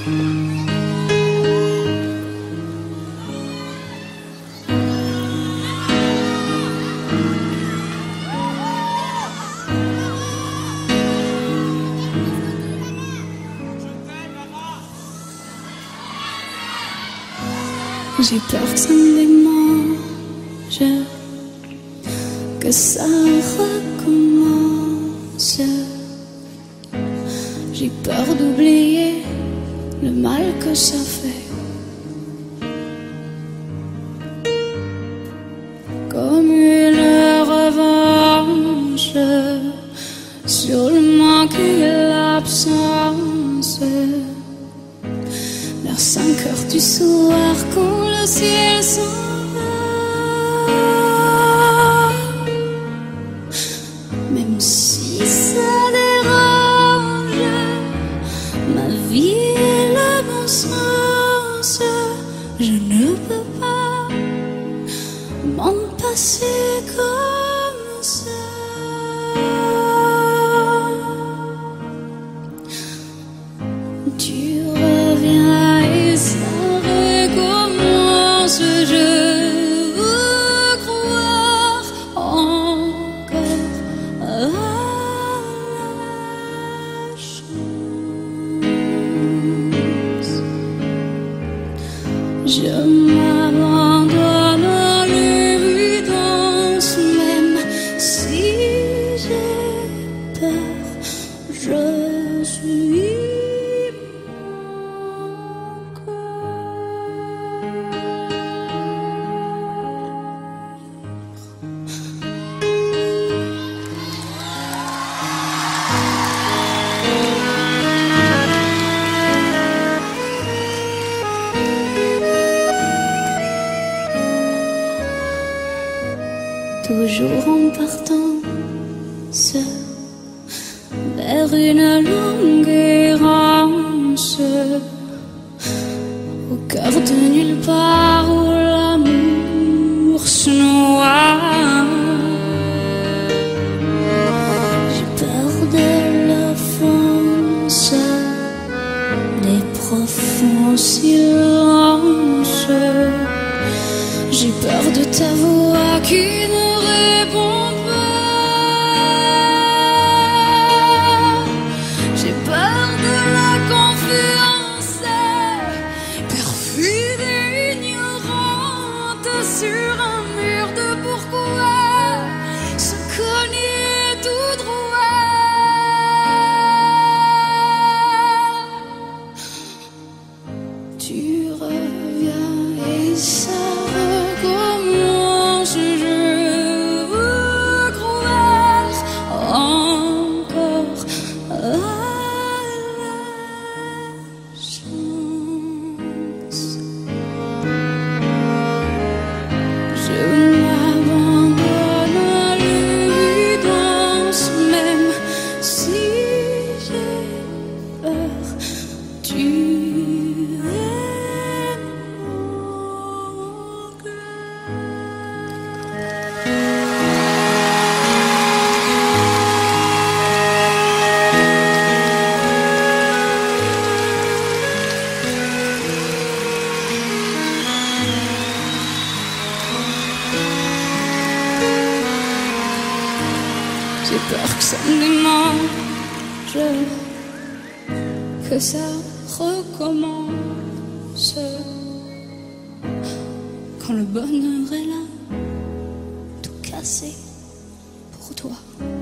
J'ai peur que ça me démange, que ça recommence. J'ai peur d'oublier le mal que ça fait. Comme une revanche sur le manque et l'absence. Vers 5 heures du soir, quand le ciel s'en va, même si ça dérange ma vie et le bon sens, je ne peux pas m'en passer comme ça. Tu reviens et ça recommence. Je veux croire encore à la chance. Je m'abandonne à l'évidence, même si j'ai peur. Je suis toujours en partance vers une longue errance, au cœur de nulle part où l'amour se noie. J'ai peur de l'offense, des profonds silences. J'ai peur de ta voix qui ne répond pas. J'ai peur de la confiance, perfide et ignorante, sur un mur de pourquoi se cogner tout droit. Tu reviens et ça recommence. Je veux croire encore à la chance. Je m'abandonne à l'évidence, même si j'ai peur. Tu j'ai peur que ça me démange, que ça recommence, quand le bonheur est là, tout cassé pour toi.